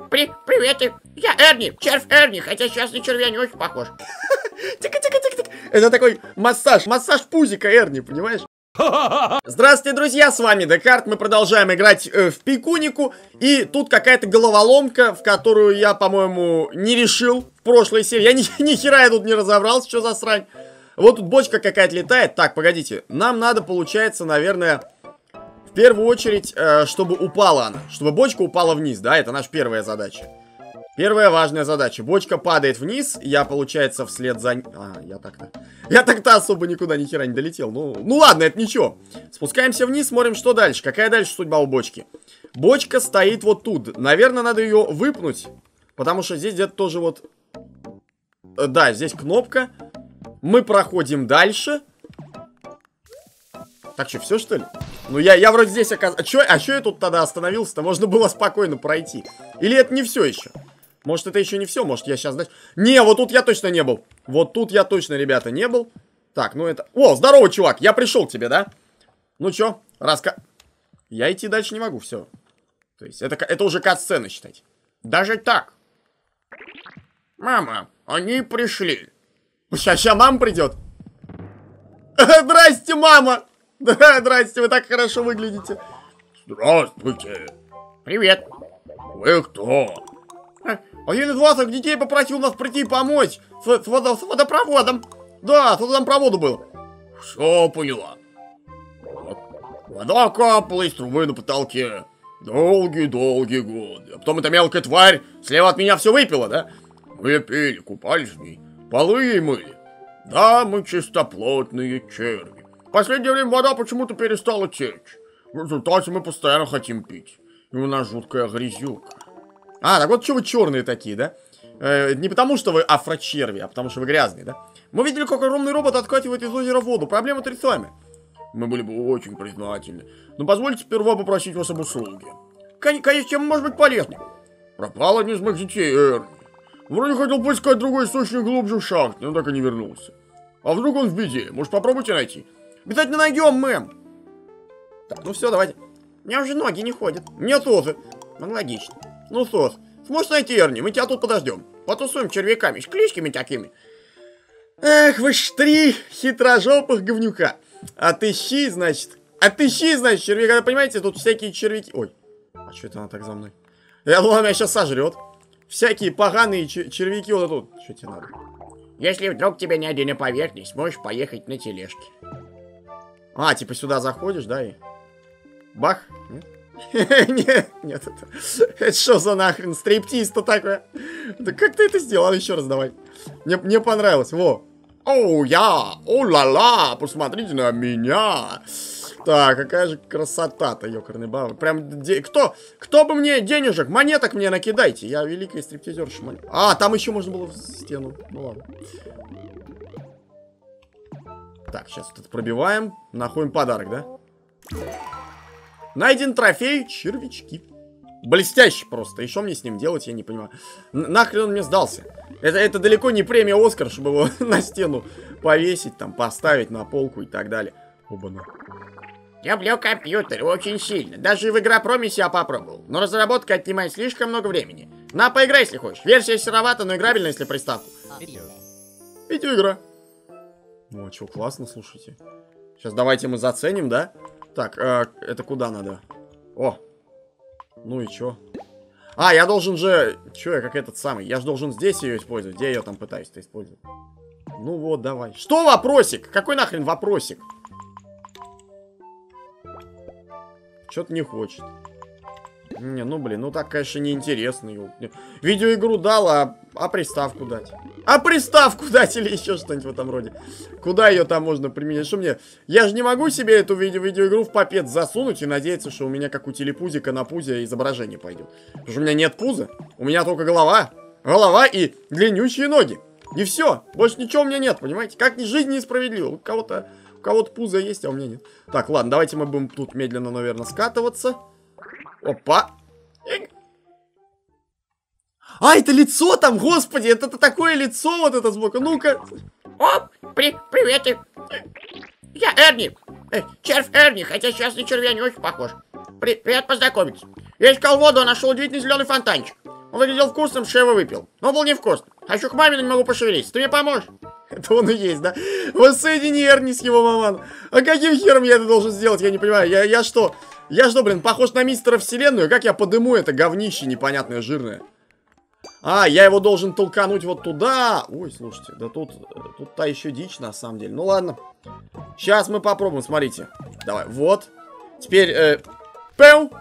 Привет, я Эрни, червь Эрни, хотя сейчас на червя не очень похож. Тихо. Это такой массаж пузика Эрни, понимаешь? Здравствуйте, друзья, с вами Декарт. Мы продолжаем играть в Пикунику. И тут какая-то головоломка, в которую я, по-моему, не решил в прошлой серии. Я ни хера я тут не разобрался, что за срань. Вот тут бочка какая-то летает. Так, погодите. Нам надо, получается, наверное, в первую очередь, чтобы упала она. Чтобы бочка упала вниз, да? Это наша первая задача. Первая важная задача. Бочка падает вниз, я, получается, вслед за... Я так-то особо никуда ни хера не долетел. Ну ладно, это ничего. Спускаемся вниз, смотрим, что дальше. Какая дальше судьба у бочки? Бочка стоит вот тут. Наверное, надо ее выпнуть. Потому что здесь где-то тоже вот... Да, здесь кнопка. Мы проходим дальше. Так что, все что ли? Ну я вроде здесь оказался... А что я тут тогда остановился-то? Можно было спокойно пройти. Или это не все еще? Может, это еще не все, может, я сейчас дальше... Не, вот тут я точно не был. Вот тут я точно, ребята, не был. Так, ну это... О, здорово, чувак, я пришел к тебе, да? Ну чё, Я идти дальше не могу, все. То есть, это уже кат-сцена, считайте. Даже так? Мама, они пришли. Сейчас мама придет. Здрасте, мама! Да, здрасте, вы так хорошо выглядите. Здравствуйте. Привет. Вы кто? Один из вас детей попросил нас прийти помочь с водопроводом. Да, с водопроводу был. Все поняла. Вода капала из трубы на потолке. Долгие-долгие годы. А потом эта мелкая тварь слева от меня все выпила, да? Мы пили, купались в ней. Полы и мыли. Да, мы чистоплотные черви. В последнее время вода почему-то перестала течь. В результате мы постоянно хотим пить. И у нас жуткая грязюка. А, так вот что вы черные такие, да? Не потому что вы афрочерви, а потому что вы грязные, да? Мы видели, как огромный робот откатывает из озера воду. Проблема отрицаемая. Мы были бы очень признательны. Но позвольте сперва попросить вас об услуге. Конечно, чем может быть полезно? Пропал один из моих детей, Эрни. Вроде хотел поискать другой источник глубже в шахте, но так и не вернулся. А вдруг он в беде? Может, попробуйте найти? Обязательно найдем, мэм. Так, ну все, давайте. У меня уже ноги не ходят. Мне тоже. Ну, логично. Ну, Сос, сможешь найти Эрни? Мы тебя тут подождем. Потусуем червяками, с кличками такими. Эх, вы ж три хитрожопых говнюка. Отыщи, значит, червяка. Понимаете, тут всякие червяки. Ой, а что это она так за мной? Я думал, она меня сейчас сожрет. Всякие поганые червяки вот тут. Что тебе надо? Если вдруг тебе не один на поверхность, можешь поехать на тележке. А, типа сюда заходишь, да, и... Бах? Нет, это что за нахрен стриптиз-то такое? Да как ты это сделал? Еще раз давай. Мне понравилось, во. О-ла-ла, посмотрите на меня. Так, какая же красота-то, ёкарный баба. Прям, кто бы мне денежек, монеток мне накидайте. Я великая стриптизерша. А, там еще можно было в стену. Ну ладно. Так, сейчас вот это пробиваем. Находим подарок, да? Найден трофей червячки. Блестящий просто. И что мне с ним делать, я не понимаю. Нахрен он мне сдался. Это далеко не премия Оскар, чтобы его на стену повесить, там, поставить на полку и так далее. Оба-на. Люблю компьютер очень сильно. Даже в Игропроме себя попробовал. Но разработка отнимает слишком много времени. На, поиграй, если хочешь. Версия серовата, но играбельна, если приставку. Видеоигра. Ну, а что, классно, слушайте. Сейчас давайте мы заценим, да? Так, это куда надо? О! Ну и чё? А, я должен же... Чё я как этот самый? Я же должен здесь ее использовать. Где я ее там пытаюсь-то использовать? Ну вот, давай. Что вопросик? Какой нахрен вопросик? Чё-то не хочет. Не, ну блин, ну так, конечно, неинтересно. Видеоигру дал, а приставку дать? А приставку дать или еще что-нибудь в этом роде? Куда ее там можно применять? Что мне? Я же не могу себе эту видеоигру в попец засунуть и надеяться, что у меня, как у телепузика, на пузе изображение пойдет. Потому что у меня нет пуза, у меня только голова. Голова и длиннющие ноги. И все, больше ничего у меня нет, понимаете? Как ни жизнь несправедлива. У кого-то пузо есть, а у меня нет. Так, ладно, давайте мы будем тут медленно, наверное, скатываться. Опа. А, это лицо там, господи, это такое лицо вот это сбоку. Ну-ка. О, привет. Я Эрни. Червь Эрни, хотя сейчас на червя не очень похож. Привет, познакомиться. Я искал воду, нашел удивительный зеленый фонтанчик. Он выглядел вкусным, что я его выпил. Но он был невкусным. Хочу к маме, но не могу пошевелиться. Ты мне поможешь? Это он и есть, да? Воссоедини Эрни с его маманом. А каким хером я это должен сделать, я не понимаю. Я что, блин, похож на мистера Вселенную? Как я подыму это говнище непонятное, жирное? А, я его должен толкануть вот туда. Ой, слушайте, да тут та еще дичь, на самом деле. Ну ладно. Сейчас мы попробуем, смотрите. Давай, вот. Теперь, пэу.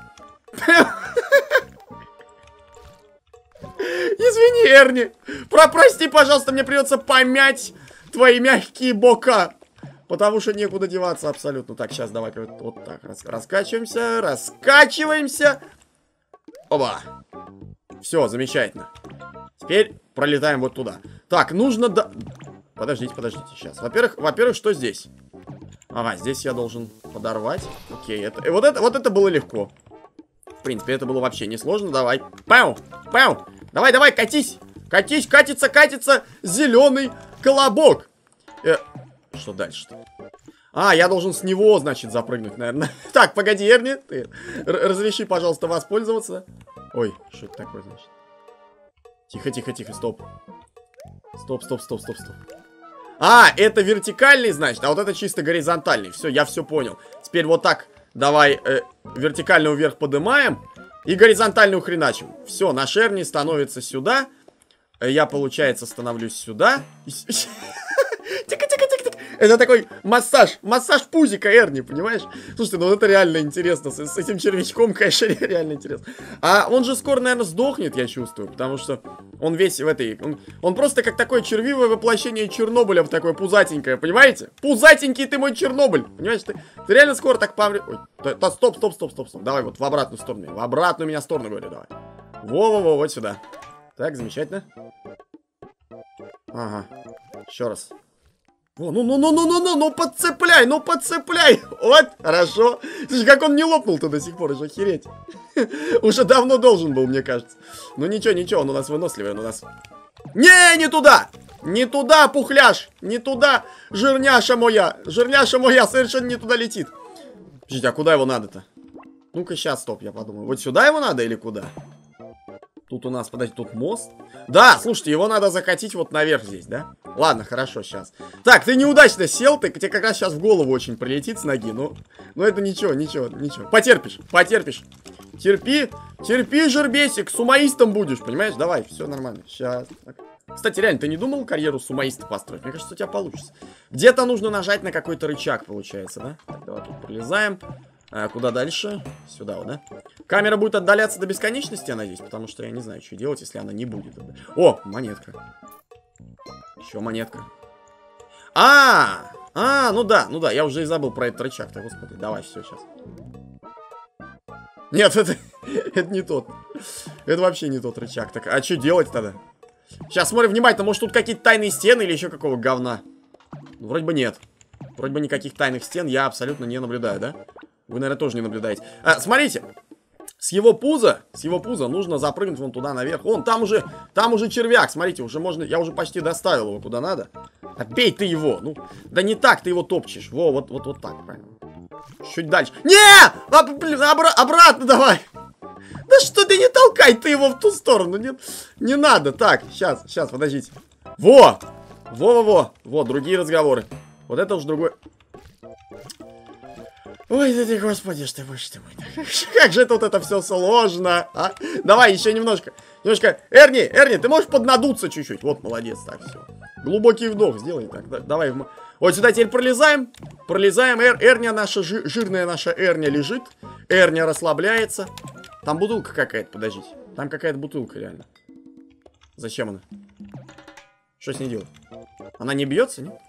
Извини, Эрни. Прости, пожалуйста, мне придется помять твои мягкие бока. Потому что некуда деваться абсолютно. Так, сейчас давай вот так. Раскачиваемся, раскачиваемся. Оба. Все, замечательно. Теперь пролетаем вот туда. Так, нужно... Подождите, сейчас. Во-первых, что здесь? Ага, здесь я должен подорвать. Окей, вот это было легко. В принципе, это было вообще несложно. Давай. Пау! Пау! Давай, катись! Катится зеленый колобок. Что дальше-то? А, я должен с него, значит, запрыгнуть, наверное. Так, погоди, Эрни, ты разреши, пожалуйста, воспользоваться. Ой, что это такое, значит? Тихо, стоп. Стоп. А, это вертикальный, значит, а вот это чисто горизонтальный. Все, я все понял. Теперь вот так, давай вертикально вверх поднимаем и горизонтально ухреначим. Все, наш Эрни становится сюда. Я, получается, становлюсь сюда. Тихо. Это такой массаж пузика Эрни, понимаешь? Слушайте, ну это реально интересно. С этим червячком, конечно, реально интересно. А он же скоро, наверное, сдохнет, я чувствую. Потому что он весь в этой... Он просто как такое червивое воплощение Чернобыля, такое пузатенькое, понимаете? Пузатенький ты мой Чернобыль. Понимаешь, ты реально скоро так помрешь. Ой, стоп. Давай вот в обратную сторону. В обратную меня сторону, говорю, давай. Во, вот сюда. Так, замечательно. Ага. Еще раз. О, ну подцепляй. Вот, хорошо. Слушай, как он не лопнул-то до сих пор, уже охереть. Уже давно должен был, мне кажется. Ну ничего, он у нас выносливый, он у нас... Не туда! Не туда, пухляш! Не туда, жирняша моя! Жирняша моя совершенно не туда летит. Подождите, а куда его надо-то? Ну-ка, сейчас, стоп, я подумаю. Вот сюда его надо или куда? Тут у нас, подожди, тут мост. Да, слушайте, его надо закатить вот наверх здесь, да? Ладно, хорошо, сейчас. Так, ты неудачно сел, тебе как раз сейчас в голову очень прилетит с ноги. Ну это ничего. Потерпишь. Терпи, жербесик, сумоистом будешь, понимаешь? Давай, все нормально, сейчас. Так. Кстати, реально, ты не думал карьеру сумоиста построить? Мне кажется, у тебя получится. Где-то нужно нажать на какой-то рычаг, получается, да? Так, давай тут пролезаем. Куда дальше? Сюда вот, да? Камера будет отдаляться до бесконечности, я надеюсь, потому что я не знаю, что делать, если она не будет. О, монетка. Еще монетка. Ну да, я уже и забыл про этот рычаг-то, господи. Давай, все, сейчас. Нет, это не тот. Это вообще не тот рычаг. Так, а что делать тогда? Сейчас смотрим внимательно, может тут какие-то тайные стены или еще какого говна? Ну, вроде бы нет. Вроде бы никаких тайных стен я абсолютно не наблюдаю, да? Вы, наверное, тоже не наблюдаете. Смотрите, с его пуза нужно запрыгнуть вон туда наверх. Вон, там уже червяк, смотрите, уже можно, я уже почти доставил его куда надо. Бей ты его, ну, да не так ты его топчешь. Во, вот так, правильно. Чуть дальше. Не! Блин, обратно давай. Да что ты не толкай, ты его в ту сторону, не надо. Так, сейчас, подождите. Во, другие разговоры. Вот это уж другой... Ой, да ты, господи, что ты, боже ты мой. Как же это все сложно, а? Давай, еще немножко. Эрни, ты можешь поднадуться чуть-чуть? Вот, молодец, так, все. Глубокий вдох сделай так. Давай. Вот сюда теперь пролезаем. Эрня наша, жирная наша Эрня лежит. Эрня расслабляется. Там бутылка какая-то, подождите. Там какая-то бутылка, реально. Зачем она? Что с ней делать? Она не бьется, нет?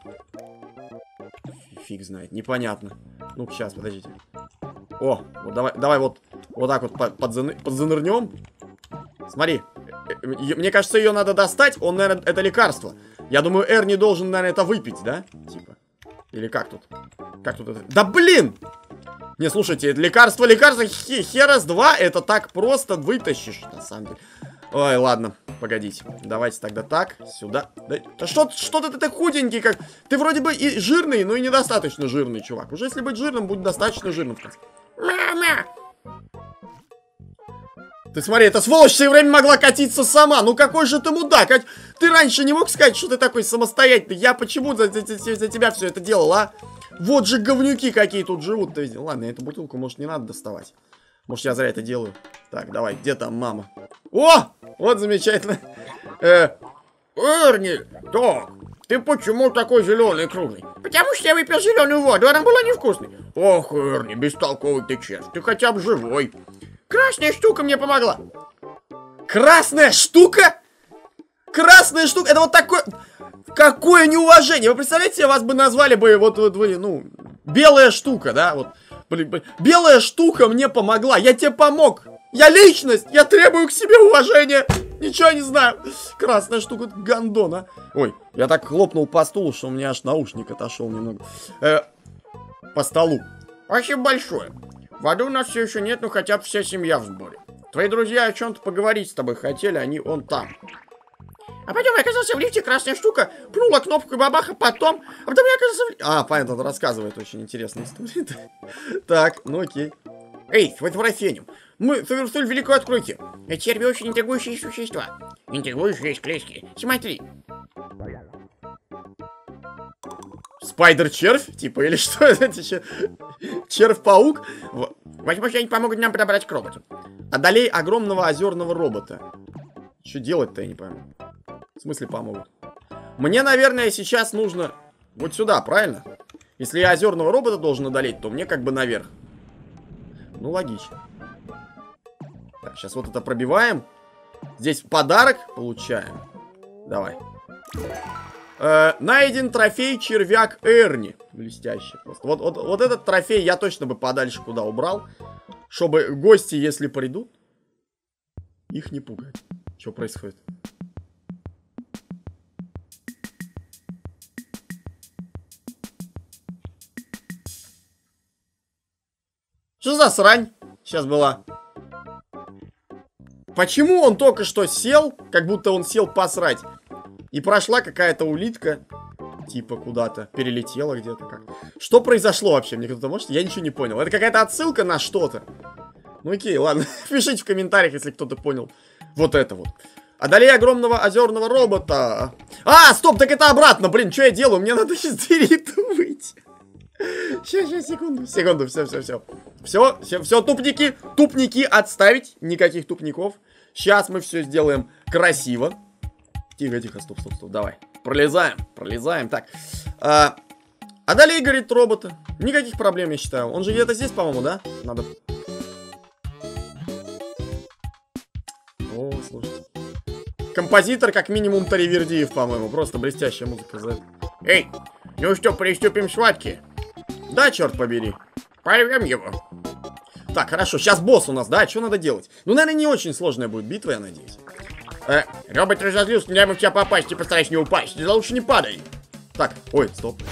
Фиг знает, непонятно. Ну-ка, сейчас, подождите. О, вот давай вот так вот подзанырнем. Смотри, мне кажется, ее надо достать. Наверное, это лекарство. Я думаю, Эрни должен, наверное, это выпить, да? Типа. Или как тут? Как тут это? Да блин! Не, слушайте, это лекарство, херас 2, это так просто вытащишь, на самом деле. Ой, ладно, погодите. Давайте тогда так, сюда. Да что ты так худенький, как... Ты вроде бы и жирный, но и недостаточно жирный, чувак. Уже если быть жирным, будь достаточно жирным в конце. Ты смотри, эта сволочь все время могла катиться сама. Ну какой же ты мудак? Ты раньше не мог сказать, что ты такой самостоятельный? Я почему за тебя все это делал, а? Вот же говнюки какие тут живут. Ладно, эту бутылку, может, не надо доставать. Может, я зря это делаю. Так, давай, где там мама? О! Вот замечательно. Эрни, так, ты почему такой зеленый и круглый? Потому что я выпил зеленую воду, она была невкусной. Ох, Эрни, бестолковый ты червь, ты хотя бы живой. Красная штука мне помогла. Красная штука? Красная штука? Это вот такое... Какое неуважение! Вы представляете, вас бы назвали бы, вот вы, ну, белая штука, да? Вот, блин, белая штука мне помогла, я тебе помог. Я личность, я требую к себе уважения. Ничего не знаю. Красная штука, гандона. Ой, я так хлопнул по стулу, что у меня аж наушник отошел немного. По столу. Спасибо большое. Воды у нас все еще нет, но хотя бы вся семья в сборе. Твои друзья о чем-то поговорить с тобой хотели, они он там. А потом я оказался в лифте, красная штука, пнула кнопку и бабаха, потом я оказался в лифте. А, понятно, он рассказывает очень интересную историю. Так, ну окей. Эй, вот ворафеним. Мы совершили великое открытие. Эти черви очень интригующие существа. Интригующие клетки. Смотри. Спайдер-червь? Типа, или что это? Червь-паук? Возможно, они помогут нам подобрать к роботу. Одолей огромного озерного робота. Что делать-то, я не пойму. В смысле помогут? Мне, наверное, сейчас нужно вот сюда, правильно? Если я озерного робота должен одолеть, то мне как бы наверх. Ну, логично. Так, сейчас вот это пробиваем. Здесь подарок получаем. Давай. Найден трофей червяк Эрни. Блестяще просто. Вот этот трофей я точно бы подальше куда убрал. Чтобы гости, если придут, их не пугать. Что происходит? Что за срань сейчас была? Почему он только что сел, как будто он сел посрать, и прошла какая-то улитка, типа куда-то, перелетела где-то как-то. Что произошло вообще? Мне кто-то может? Я ничего не понял. Это какая-то отсылка на что-то. Ну окей, ладно. Пишите в комментариях, если кто-то понял. Вот это вот. Одолей огромного озерного робота. А, стоп, так это обратно, блин, что я делаю? Мне надо из двери-то выйти. Сейчас, секунду, все, тупники отставить, никаких тупников. Сейчас мы все сделаем красиво. Тихо, стоп, давай, пролезаем, так. Одолей, говорит, робота, никаких проблем, я считаю. Он же где-то здесь, по-моему, да? Надо... О, слушайте. Композитор, как минимум, Таривердиев, по-моему, просто блестящая музыка. Эй, ну что, приступим к схватке? Да, черт побери. Порвем его. Так, хорошо, сейчас босс у нас, да? Что надо делать? Ну, наверное, не очень сложная будет битва, я надеюсь. Робот разозлился, не дай ему в тебя попасть, ты постарайся не упасть. Ты лучше не падай. Так, ой, стоп.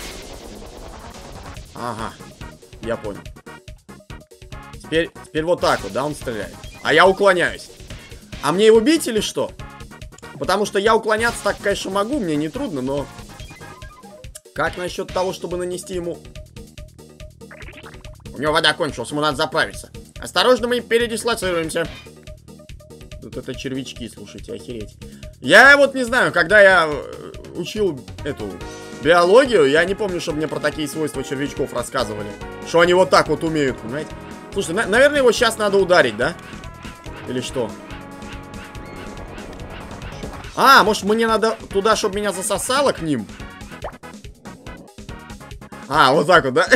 Ага, я понял. Теперь вот так вот, да, он стреляет. А я уклоняюсь. А мне его бить или что? Потому что я уклоняться так, конечно, могу, мне не трудно, но... Как насчет того, чтобы нанести ему... У него вода кончилась, ему надо заправиться. Осторожно, мы передислоцируемся. Вот это червячки, слушайте, охереть. Я вот не знаю, когда я учил эту биологию, я не помню, чтобы мне про такие свойства червячков рассказывали. Что они вот так вот умеют, понимаете? Слушайте, наверное, его сейчас надо ударить, да? Или что? А, может, мне надо туда, чтобы меня засосало к ним? А, вот так вот, да?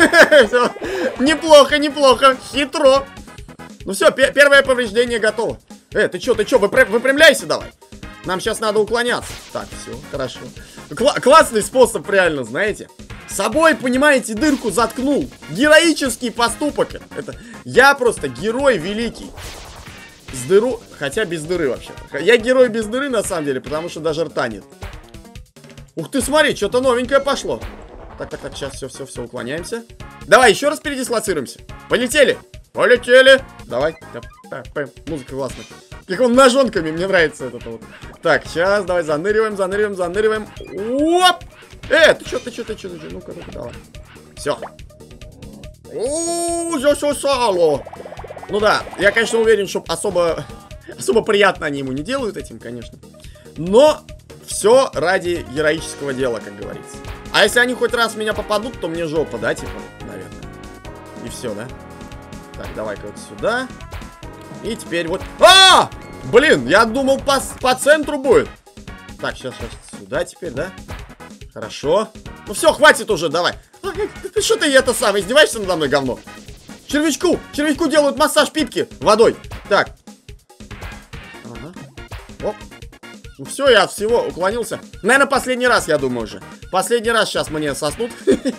Неплохо, хитро. Ну все, первое повреждение готово. Ты чё, выпрямляйся давай. Нам сейчас надо уклоняться. Так, все, хорошо. Классный способ, реально, знаете. С собой, понимаете, дырку заткнул. Героический поступок. Это я просто герой великий. С дыру, хотя без дыры вообще. Я герой без дыры, на самом деле, потому что даже рта нет. Ух ты, смотри, что-то новенькое пошло. Так, сейчас все, уклоняемся. Давай, еще раз передислоцируемся. Полетели. Давай. Музыка классная. Как он ножонками, мне нравится это вот. Так, сейчас, давай, заныриваем. Оп! Ты чё? Ну-ка, давай. Все. Засосало. Ну да, я, конечно, уверен, что особо приятно они ему не делают этим, конечно. Но все ради героического дела, как говорится. А если они хоть раз в меня попадут, то мне жопа, да, типа, наверное. И все, да? Так, давай-ка вот сюда. И теперь вот... А! Блин, я думал, по центру будет. Так, сейчас сюда теперь, да? Хорошо. Ну все, хватит уже, давай. Ты что ты это сам, издеваешься надо мной, говно? Червячку делают массаж пипки водой. Так. Ага. Оп. Ну все, я от всего уклонился. Наверное, последний раз, я думаю уже. Последний раз сейчас мне соснут.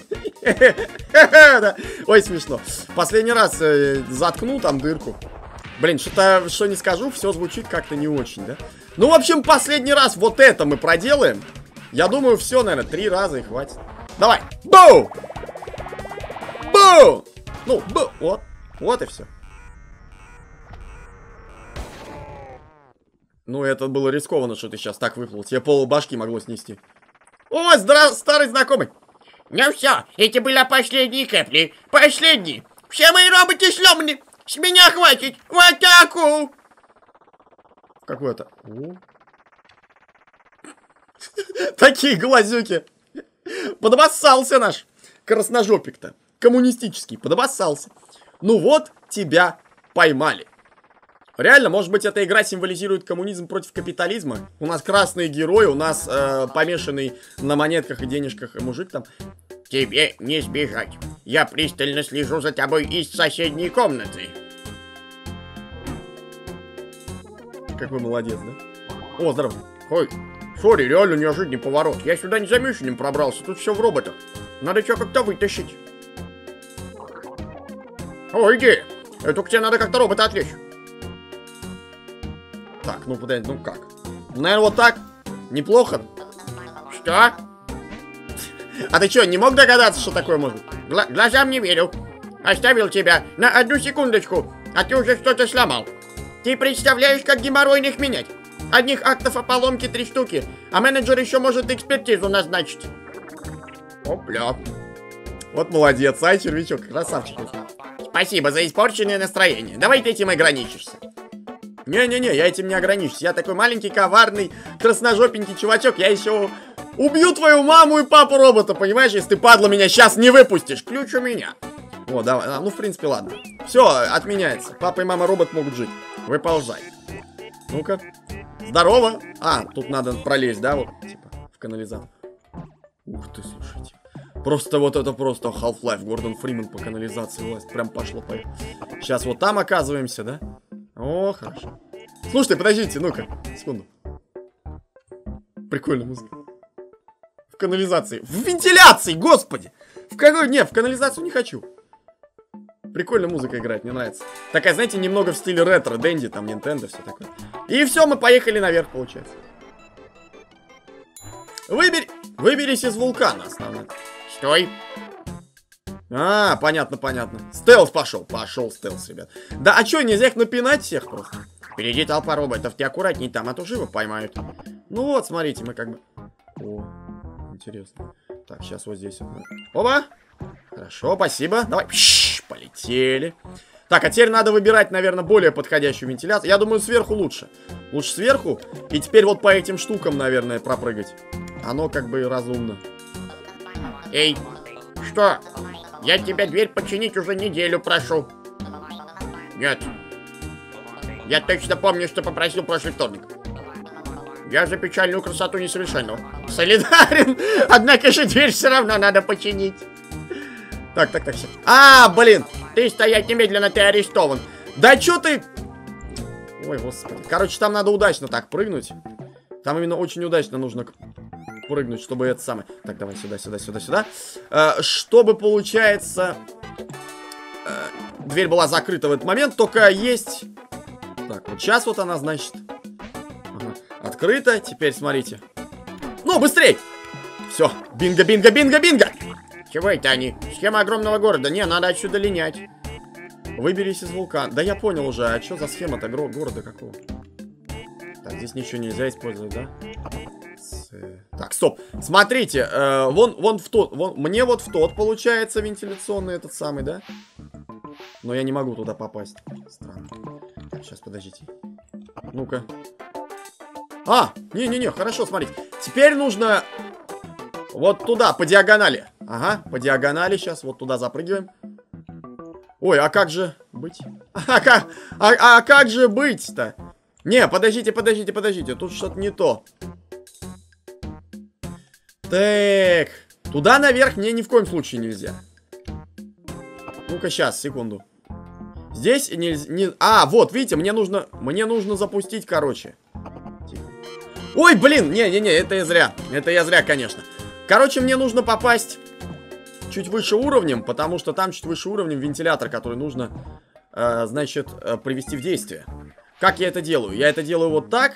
Ой, смешно. Последний раз заткну там дырку. Блин, что не скажу, все звучит как-то не очень, да? Ну, в общем, последний раз вот это мы проделаем. Я думаю, все, наверное, 3 раза и хватит. Давай. Боу! Боу! Ну, вот. Вот и все. Ну, это было рискованно, что ты сейчас так выплыл. Тебе полбашки могло снести. О, старый знакомый. Ну все, эти были последние капли. Последние. Все мои роботы сломаны. С меня хватит. В атаку. Какой-то. Такие глазюки. Подобоссался наш красножопик-то. Коммунистический. Подобоссался. Ну вот, тебя поймали. Реально, может быть, эта игра символизирует коммунизм против капитализма? У нас красные герои, у нас помешанный на монетках и денежках мужик там. Тебе не сбежать. Я пристально слежу за тобой из соседней комнаты. Какой молодец, да? О, здорово. Ой, сори, реально неожиданный поворот. Я сюда незамеченным пробрался, тут все в роботах. Надо тебя как-то вытащить. О, иди. Только тебе надо как-то робота отвлечь. Так, ну подожди, ну как? Наверное, вот так? Неплохо? Что? А ты что, не мог догадаться, что такое может? Глазам не верю. Оставил тебя на 1 секундочку, а ты уже что-то сломал. Ты представляешь, как геморройно их менять? Одних актов о поломке 3 штуки, а менеджер еще может экспертизу назначить. Опля. Вот молодец, ай, червячок, красавчик. Спасибо за испорченное настроение. Давай ты этим ограничишься. Не-не-не, я этим не ограничусь. Я такой маленький, коварный, красножопенький чувачок. Я еще убью твою маму и папу робота, понимаешь? Если ты, падла, меня сейчас не выпустишь. Ключ у меня. О, давай. Ну, в принципе, ладно. Все, отменяется. Папа и мама робот могут жить. Выползай. Ну-ка. Здорово. А, тут надо пролезть, да, вот, типа, в канализацию. Ух ты, слушайте. Просто вот это просто Half-Life. Гордон Фриман по канализации власть. Прям пошло-поехало. Сейчас вот там оказываемся, да? О, хорошо. Слушайте, подождите, ну-ка, секунду. Прикольная музыка. В канализации. В вентиляции, господи! В какой? Не, в канализацию не хочу. Прикольная музыка играет, мне нравится. Такая, знаете, немного в стиле ретро, Дэнди, там, Nintendo, все такое. И все, мы поехали наверх, получается. Выберись из вулкана, основной. Стой. А, понятно, понятно. Стелс пошел. Пошел стелс, ребят. Да, а что, нельзя их напинать всех просто? Впереди толпа роботов, ты аккуратней там, а то живо поймают. Ну вот, смотрите, мы как бы... О, интересно. Так, сейчас вот здесь. Оба! Хорошо, спасибо. Давай, полетели. Так, а теперь надо выбирать, наверное, более подходящую вентиляцию. Я думаю, сверху лучше. Лучше сверху. И теперь вот по этим штукам, наверное, пропрыгать. Оно как бы разумно. Эй, что? Я тебя дверь починить уже неделю прошу. Нет. Я точно помню, что попросил прошлый вторник. Я за печальную красоту несовершенного. Солидарен. Однако же дверь все равно надо починить. Так, все. А, блин. Ты стоять немедленно, ты арестован. Да чё ты... Ой, господи. Короче, там надо удачно так прыгнуть. Там именно очень удачно нужно прыгнуть, чтобы это самое... Так, давай сюда. Чтобы, получается... Дверь была закрыта в этот момент, только есть... Так, вот сейчас вот она, значит... Ага. Открыта, теперь смотрите. Ну, быстрей! Все, бинго! Чего это они? Схема огромного города. Не, надо отсюда линять. Выберись из вулкана. Да я понял уже, а что за схема-то города какого? Так, здесь ничего нельзя использовать, да? Так, стоп. Смотрите, мне вот в тот получается вентиляционный этот самый, да? Но я не могу туда попасть. Странно. Сейчас, подождите. Ну-ка. А, не-не-не, хорошо, смотрите. Теперь нужно вот туда, по диагонали. Ага, по диагонали сейчас вот туда запрыгиваем. Ой, а как же быть? А как же быть-то? Не, подождите. Тут что-то не то. Так. Туда наверх мне ни в коем случае нельзя. Ну-ка, сейчас, секунду. Здесь нельзя... А, вот, видите, мне нужно запустить, короче. Тихо. Ой, блин, не-не-не, это я зря. Это я зря, конечно. Короче, мне нужно попасть чуть выше уровнем, потому что там чуть выше уровнем вентилятор, который нужно, значит, привести в действие. Как я это делаю? Я это делаю вот так.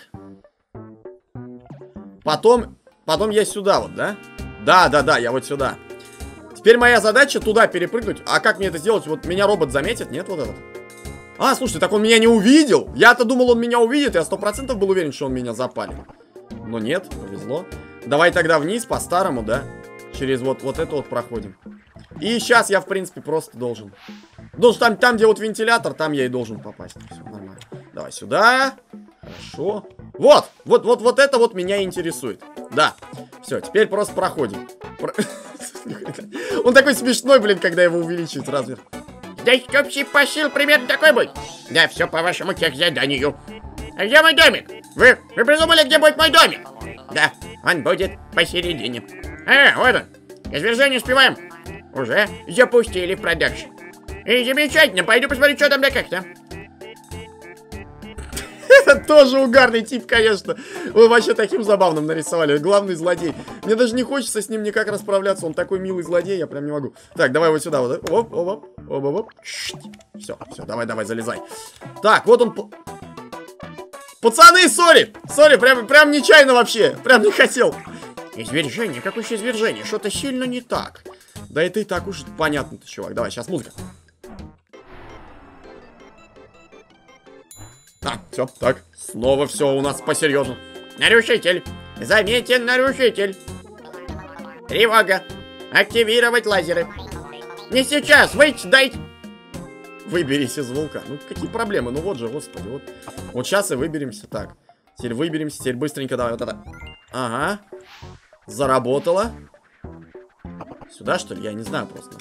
Потом я сюда вот, да? Да, я вот сюда. Теперь моя задача туда перепрыгнуть. А как мне это сделать? Вот меня робот заметит, нет, вот этот? А, слушайте, так он меня не увидел. Я-то думал, он меня увидит. Я 100% был уверен, что он меня запалит. Но нет, повезло. Давай тогда вниз, по-старому, да? Через вот это вот проходим. И сейчас я, в принципе, просто должен. Там, где вот вентилятор, там я и должен попасть. Все нормально. Давай сюда. Хорошо. Вот это вот меня интересует. Да. Все, теперь просто проходим. Он такой смешной, блин, когда его увеличивают размер. Здесь общий посыл примерно такой будет. Да, все по вашему техзаданию. А где мой домик? Вы придумали, где будет мой домик? Да, он будет посередине. Вот он. Извержение успеваем. Уже запустили в продакшн. И замечательно, пойду посмотрю, что там да как-то. Это тоже угарный тип, конечно. Вы вообще таким забавным нарисовали. Главный злодей. Мне даже не хочется с ним никак расправляться. Он такой милый злодей, я прям не могу. Так, давай вот сюда. Вот. Оп. Все, давай, залезай. Так, вот он. Пацаны, сори, прям нечаянно вообще. Прям не хотел. Извержение? Какое еще извержение? Что-то сильно не так. Да это и так уж понятно-то, чувак. Давай, сейчас музыка. Все, так, снова все у нас по-серьезному. Нарушитель. Заметен нарушитель. Тревога. Активировать лазеры. Не сейчас, выйти, дайте. Выберись из вулкана. Ну, какие проблемы? Ну, вот же, господи, вот. Вот сейчас и выберемся. Так, теперь выберемся, теперь быстренько давай вот это. Ага. Заработало. Сюда, что ли? Я не знаю просто.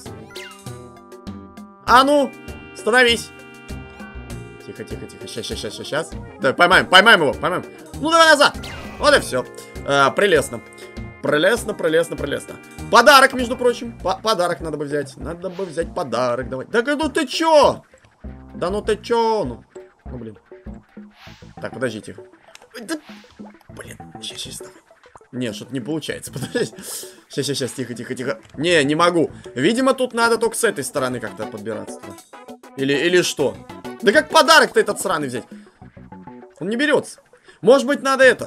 А ну, становись. Тихо. Сейчас. Давай, поймаем его. Ну, давай назад. Вот и все. Прелестно. Подарок, между прочим. Подарок надо бы взять. Надо бы взять подарок. Давай. Да ну ты чё? Да ну ты чё? Ну, блин. Так, подождите. Да, блин, сейчас давай. Не, что-то не получается. Подожди. Сейчас, тихо. Не могу. Видимо, тут надо только с этой стороны как-то подбираться. Или что? Да как подарок-то этот сраный взять? Он не берется. Может быть, надо это.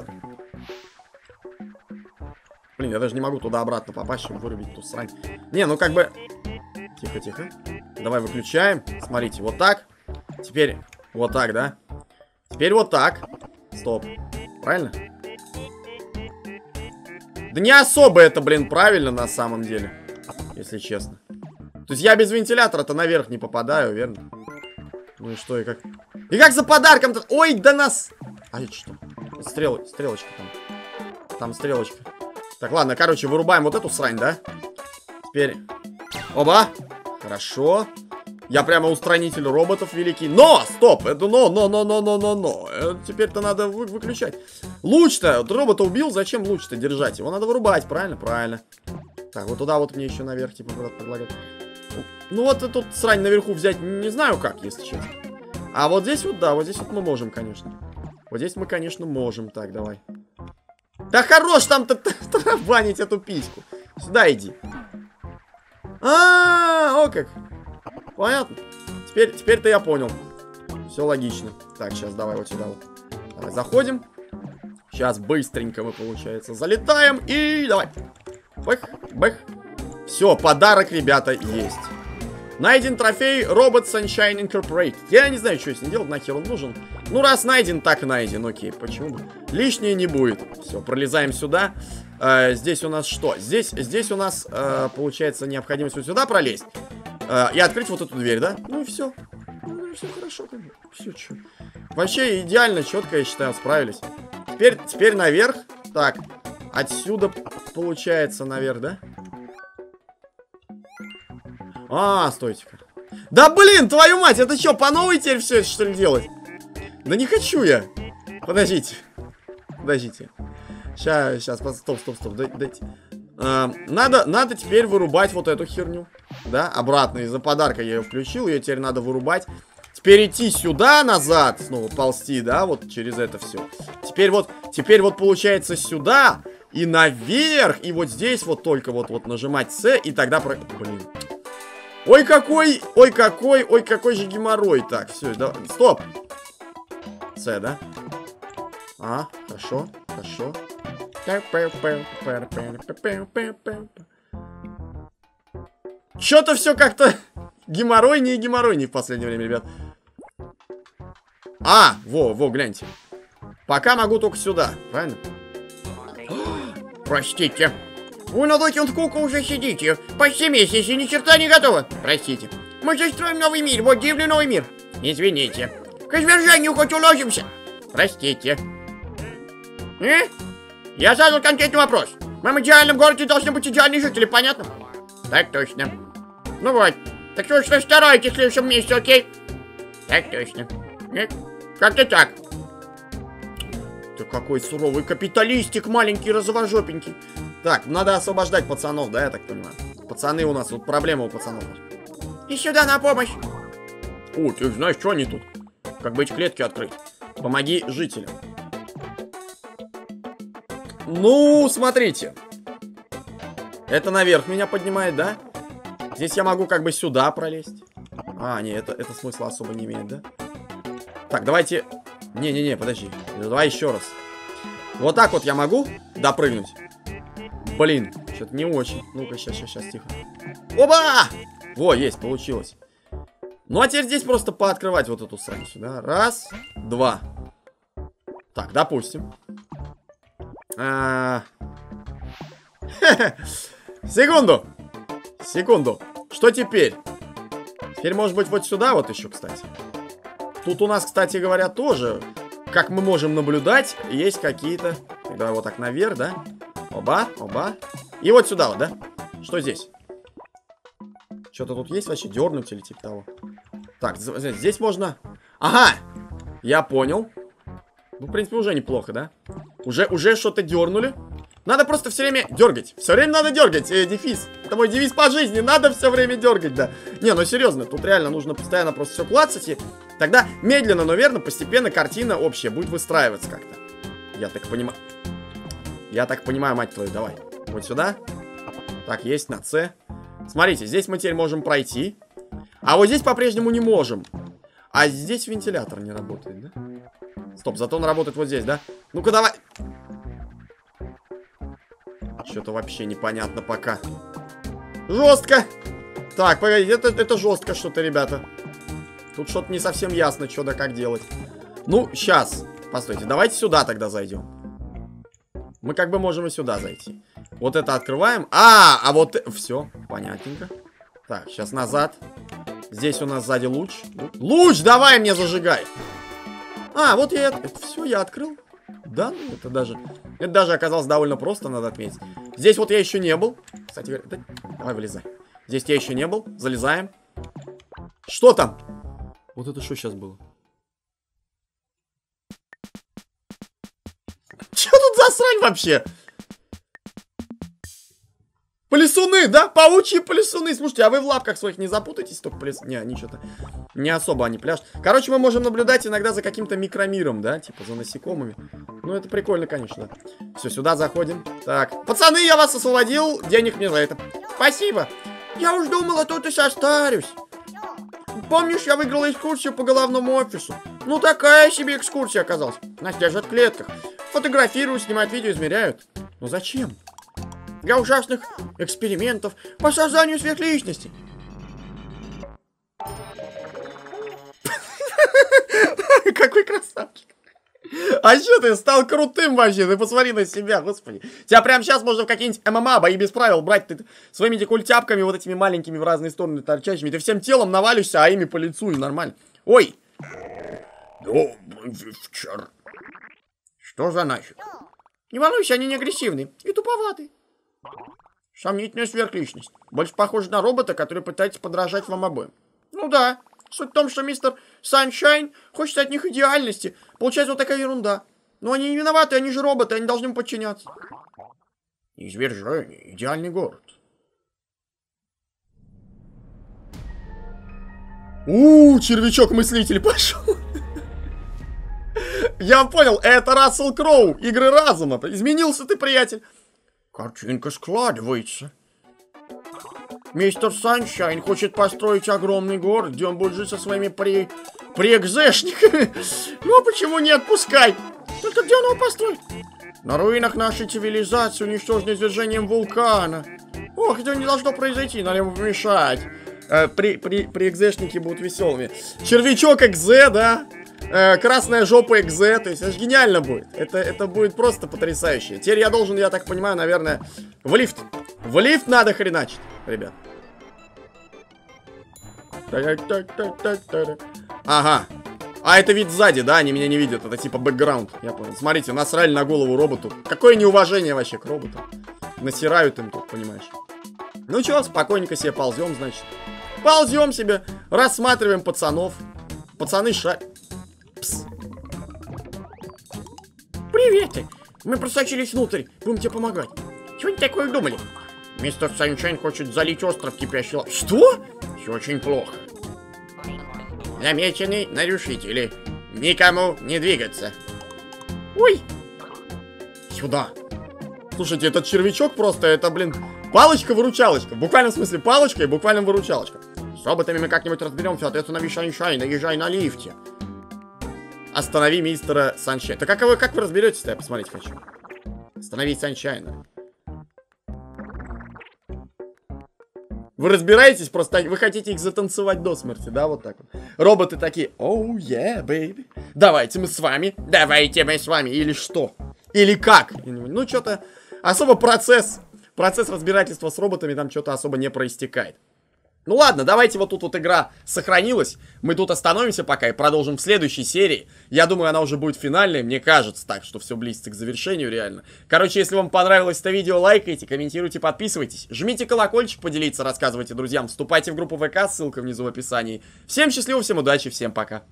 Блин, я даже не могу туда-обратно попасть, чтобы вырубить ту срань. Не, ну как бы... Тихо. Давай выключаем. Смотрите, вот так. Теперь вот так, да? Теперь вот так. Стоп. Правильно? Да не особо это, блин, правильно на самом деле. Если честно. То есть я без вентилятора-то наверх не попадаю, верно? Ну и что, и как? И как за подарком-то? Ой, да нас... А это что? Стрелочка там. Там стрелочка. Так, ладно, короче, вырубаем вот эту срань, да? Теперь... Оба! Хорошо. Я прямо устранитель роботов великий. Но! Стоп! Это но! Теперь-то надо выключать. Луч-то! Вот робота убил, зачем луч-то держать? Его надо вырубать, правильно? Правильно. Так, вот туда вот мне еще наверх, типа, предлагают. Ну вот эту срань наверху взять не знаю как, если честно. А вот здесь вот, да, вот здесь вот мы можем, конечно. Вот здесь мы, конечно, можем. Так, давай. Да хорош там-то тарабанить эту письку. Сюда иди. О как. Понятно. Теперь-то я понял. Все логично. Так, сейчас давай вот сюда вот. Давай, заходим. Сейчас быстренько мы, получается, залетаем. И давай. Бэх. Все, подарок, ребята, есть. Найден трофей Robot Sunshine Incorporated. Я не знаю, что с ним делать, нахер он нужен. Ну, раз найден, так найден. Окей, почему бы? Лишнее не будет. Все, пролезаем сюда. Здесь у нас что? Здесь у нас, получается, необходимость вот сюда пролезть. И открыть вот эту дверь, да? Ну и все. Ну и все хорошо, как бы. Все, что. Вообще идеально, четко, я считаю, справились. Теперь наверх. Так, отсюда получается наверх, да? А, стойте-ка. Да блин, твою мать, это что, по новой теперь все это что ли делать? Да не хочу я. Подождите. Подождите. Сейчас, стоп. Дайте. Надо теперь вырубать вот эту херню. Да, обратно, из-за подарка я ее включил, ее теперь надо вырубать. Теперь идти сюда, назад, снова ползти, да, вот через это все. Теперь вот получается сюда и наверх, и вот здесь вот только вот нажимать С, и тогда Блин. Ой, какой же геморрой. Так, все, да, стоп. С, да? А, хорошо. Что-то все как-то геморройнее в последнее время, ребят. А, во, гляньте. Пока могу только сюда, правильно? Простите. Вы на Donkey Kong уже сидите. Почти месяц и ни черта не готово. Простите. Мы же строим новый мир, вот дивный новый мир. Извините. К извержению хоть уложимся. Простите. Я задал конкретный вопрос. В моем идеальном городе должны быть идеальные жители, понятно? Так точно. Ну вот. Так что ж вы стараетесь в следующем месяце, окей? Так точно. Нет? Как-то так. Ты какой суровый капиталистик, маленький розовожопенький. Так, надо освобождать пацанов, да, я так понимаю? Пацаны у нас, тут проблема у пацанов. И сюда на помощь. О, ты знаешь, что они тут? Как бы эти клетки открыть. Помоги жителям. Ну, смотрите. Это наверх меня поднимает, да? Здесь я могу как бы сюда пролезть. А, не, это смысла особо не имеет, да? Так, давайте... Не, подожди. Давай еще раз. Вот так вот я могу допрыгнуть? Блин, что-то не очень. Ну-ка, сейчас, тихо. Оба! Во, есть, получилось. Ну, а теперь здесь просто пооткрывать вот эту сраницу, да? Раз, два. Так, допустим. Секунду. Что теперь? Теперь, может быть, вот сюда вот еще, кстати. Тут у нас, кстати говоря, тоже, как мы можем наблюдать, есть какие-то... Давай вот так наверх, да? Оба. И вот сюда вот, да? Что здесь? Что-то тут есть вообще? Дернуть или типа того? Так, здесь можно... Ага! Я понял. Ну, в принципе, уже неплохо, да? Уже что-то дернули. Надо просто все время дергать. Все время надо дергать. Дефис. Это мой девиз по жизни. Надо все время дергать, да. Не, ну серьезно, тут реально нужно постоянно просто все клацать. И тогда медленно, но верно, постепенно картина общая будет выстраиваться как-то. Я так понимаю, мать твою, давай. Вот сюда. Так, есть на С. Смотрите, здесь мы теперь можем пройти. А вот здесь по-прежнему не можем. А здесь вентилятор не работает, да? Стоп, зато он работает вот здесь, да? Ну-ка, давай. Что-то вообще непонятно пока. Жестко. Так, погоди, это жестко что-то, ребята. Тут что-то не совсем ясно, что да как делать. Ну, сейчас. Постойте, давайте сюда тогда зайдем. Мы как бы можем и сюда зайти. Вот это открываем. А вот... Все, понятненько. Так, сейчас назад. Здесь у нас сзади луч. Луч, давай мне зажигай. А, вот я... Это все, я открыл. Да, ну это даже оказалось довольно просто, надо отметить. Здесь вот я еще не был. Кстати говоря, давай вылезай. Здесь я еще не был. Залезаем. Что там? Вот это что сейчас было? Что тут за срань вообще? Пылесуны, да? Паучьи пылесуны. Слушайте, а вы в лапках своих не запутаетесь? Только Не, ничего-то. Не особо они пляшут. Короче, мы можем наблюдать иногда за каким-то микромиром, да? Типа за насекомыми. Ну, это прикольно, конечно. Все, сюда заходим. Так. Пацаны, я вас освободил. Денег мне за это. Спасибо. Я уж думала, тут и состарюсь. Помнишь, я выиграла экскурсию по головному офису? Ну, такая себе экскурсия оказалась. Нас держат в клетках. Фотографируют, снимают видео, измеряют. Ну, зачем? Для ужасных экспериментов по созданию сверхличности. Какой красавчик. А что ты стал крутым вообще? Ты посмотри на себя, господи. Тебя прямо сейчас можно в какие-нибудь ММА, бои без правил брать. Ты своими эти культяпками вот этими маленькими в разные стороны торчащими. Ты всем телом навалишься, а ими по лицу и нормально. Ой! Добрый вечер. Что за нафиг? Не волнуйся, они не агрессивны и туповаты. Сомнительная сверхличность. Больше похоже на робота, который пытается подражать вам обоим. Ну да. Суть в том, что мистер Саншайн хочет от них идеальности. Получается вот такая ерунда. Но они не виноваты, они же роботы, они должны им подчиняться. Извержение. Идеальный город. Червячок-мыслитель пошел. Я понял, это Рассел Кроу, игры разума. Изменился ты, приятель. Картинка складывается. Мистер Саншайн хочет построить огромный город, где он будет жить со своими преэкзешниками. Ну, почему не отпускай? Только где он его построит? На руинах нашей цивилизации, уничтоженной извержением вулкана. Ох, это не должно произойти, надо ему помешать. Преэкзешники будут веселыми. Червячок экзе, да? Красная жопа экзе, то есть это же гениально будет. Это будет просто потрясающе. Теперь я должен, я так понимаю, наверное, в лифт. В лифт надо хреначить, ребят. Ага. А это вид сзади, да? Они меня не видят. Это типа бэкграунд. Я понял. Смотрите, насрали на голову роботу. Какое неуважение вообще к роботу. Насирают им тут, понимаешь. Ну чё, спокойненько себе ползем, значит. Ползем себе, рассматриваем пацанов. Пацаны Пс. Привет! Мы просочились внутрь, будем тебе помогать. Чего они такое думали? Мистер Саншайн хочет залить остров кипящей лавой. Что? Все очень плохо. Замечены нарушители. Никому не двигаться. Ой! Сюда. Слушайте, этот червячок просто, это, блин, палочка-выручалочка. В буквальном смысле палочка и буквально выручалочка. С роботами мы как-нибудь разберемся, останови Саншайн, езжай на лифте. Останови мистера Саншайна. Так как вы разберетесь-то, я посмотреть хочу. Останови Саншайна. Вы разбираетесь, просто вы хотите их затанцевать до смерти, да, вот так вот. Роботы такие, oh yeah, baby. Давайте мы с вами. Давайте мы с вами. Или что? Или как? Ну, что-то особо процесс разбирательства с роботами там что-то особо не проистекает. Ну ладно, давайте вот тут вот игра сохранилась. Мы тут остановимся пока и продолжим в следующей серии. Я думаю, она уже будет финальной. Мне кажется так, что все близится к завершению реально. Короче, если вам понравилось это видео, лайкайте, комментируйте, подписывайтесь. Жмите колокольчик, поделиться, рассказывайте друзьям. Вступайте в группу ВК, ссылка внизу в описании. Всем счастливо, всем удачи, всем пока.